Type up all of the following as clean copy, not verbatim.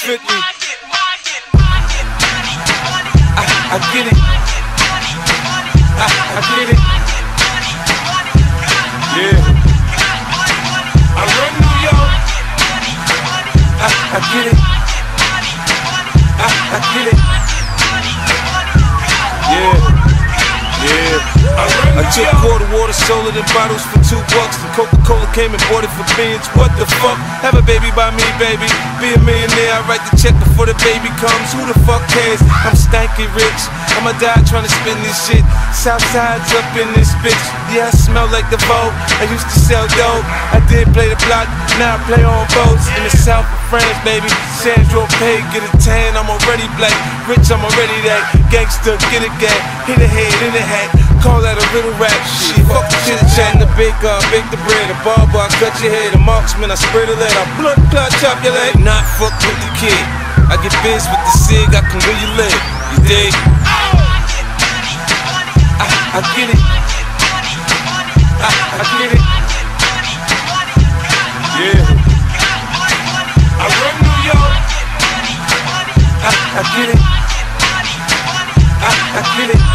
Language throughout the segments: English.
50. I get it. I get it. Yeah. I run New York. I get it. I get it. Yeah. I took quarter water, sold it in bottles for $2. And Coca-Cola came and bought it for beans. What the fuck? Have a baby by me, baby. Be a millionaire, I write the check before the baby comes. Who the fuck cares? I'm stanky rich. I'ma die trying to spin this shit. Southside's up in this bitch. Yeah, I smell like the Vogue. I used to sell dope. I did play the block, now I play on boats. In the south of France, baby. Sandro Pay, get a tan, I'm already black. Rich, I'm already that. Gangster, get a gag. Hit a head in the hat. Call that a little rap shit. Fuck the chit chat. The baker, I bake the bread. The barber, I cut your head. The marksman, I spray the lead. I blood clot, chop your leg. Not fuck with the kid. I get biz with the cig, I can really live. You dig? I get it. I get it. Yeah. I run New York. I get it. I get it.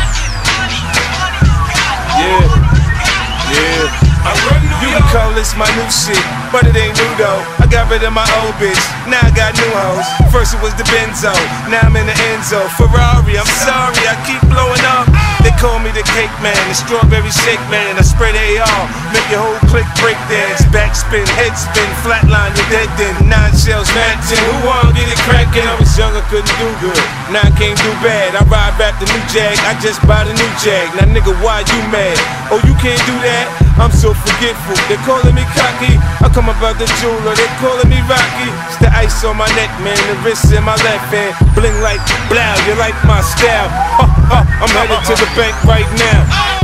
Yeah. I run New York. You can call this my new shit, but it ain't new though. I got rid of my old bitch, now I got new hoes. First it was the Benzo, now I'm in the Enzo. Ferrari, I'm sorry, I keep blowing up. They call me the cake man, the strawberry shake man. I spray the AR, make your whole clique break dance. Backspin, head spin, flatline, you're dead then. 9 shells, matching. Who wanna get it crackin'? I was young, I couldn't do good. Now I can't do bad. I ride back the new Jag, I just bought a new Jag. Now nigga, why you mad? Oh, you can't do that? I'm so forgetful. They calling me cocky. I come about the jeweler, they calling me Rocky. It's the ice on my neck, man. The wrist in my left hand. Bling like blow, you like my style. I'm headed to the bank right now.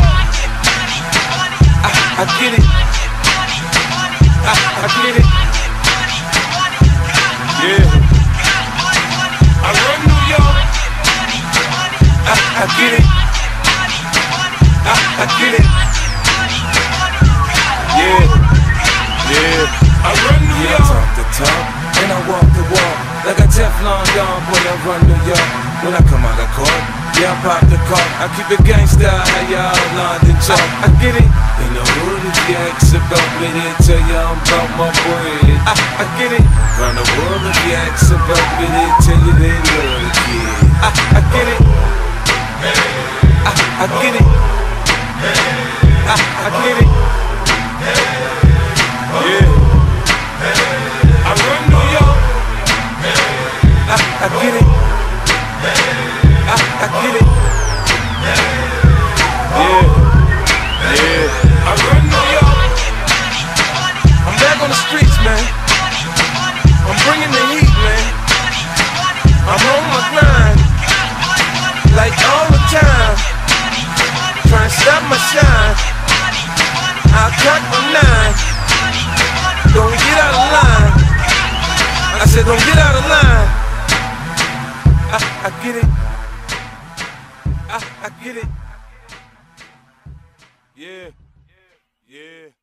I get it. I get it. Yeah. I run New York. I get it. I get it. Yeah. I run New York. I talk the talk and I walk the walk. Like a Teflon Don, boy, I run New York. When I come out of court, yeah, I pop the car. I keep it gangsta, how y'all London talk. I get it. In the hood, if you ask about me, they tell you I'm about my bread. I get it. Round the world, if you ask about me, they tell you they love the kid. I get it. I get it. I get it. Yeah. I run New York. I get it. I get it. Yeah. I run New York. I'm back on the streets, man. I'm bringing the heat, man. I'm on my grind, like all the time. Trying to stop my shine. I'll cut my 9. Don't get out of line. I said don't get out of line. I get it. I get it. Yeah.